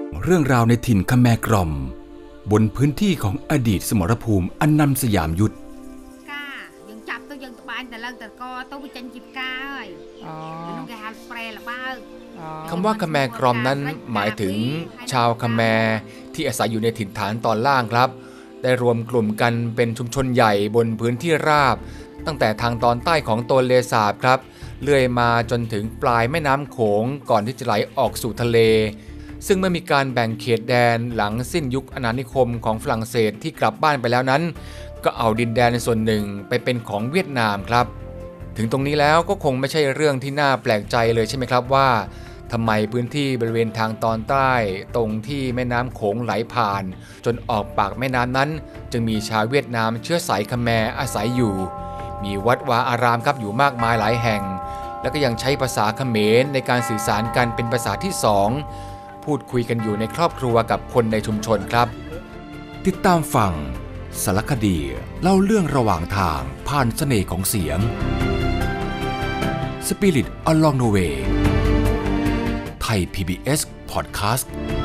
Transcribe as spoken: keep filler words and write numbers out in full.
เรื่องราวในถิ่นคแมกรอมบนพื้นที่ของอดีตสมรภูมิอันนำสยามยุทธก้ายังจับตัวยังตบานแต่เลิกแต่ก็ต้องไปจันจิบก้าเลยมันต้องแกหันเปรย์ละบ้างคำว่าคแมกรอมนั้นหมายถึงชาวคแมที่อาศัยอยู่ในถิ่นฐานตอนล่างครับได้รวมกลุ่มกันเป็นชุมชนใหญ่บนพื้นที่ราบตั้งแต่ทางตอนใต้ของโตนเลสาบครับเลื่อยมาจนถึงปลายแม่น้ำโขงก่อนที่จะไหลออกสู่ทะเลซึ่งเมื่อมีการแบ่งเขตแดนหลังสิ้นยุคอาณานิคมของฝรั่งเศสที่กลับบ้านไปแล้วนั้นก็เอาดินแดนส่วนหนึ่งไปเป็นของเวียดนามครับถึงตรงนี้แล้วก็คงไม่ใช่เรื่องที่น่าแปลกใจเลยใช่ไหมครับว่าทำไมพื้นที่บริเวณทางตอนใต้ตรงที่แม่น้ำโขงไหลผ่านจนออกปากแม่น้ำนั้นจึงมีชาวเวียดนามเชื้อสายคแมร์อาศัยอยู่มีวัดวาอารามครับอยู่มากมายหลายแห่งแล้วก็ยังใช้ภาษาเขมรในการสื่อสารกันเป็นภาษาที่สองพูดคุยกันอยู่ในครอบครัวกับคนในชุมชนครับติดตามฟังสารคดีเล่าเรื่องระหว่างทางผ่านเสน่ห์ของเสียง Spirit Along the Way ไทย พี บี เอส Podcast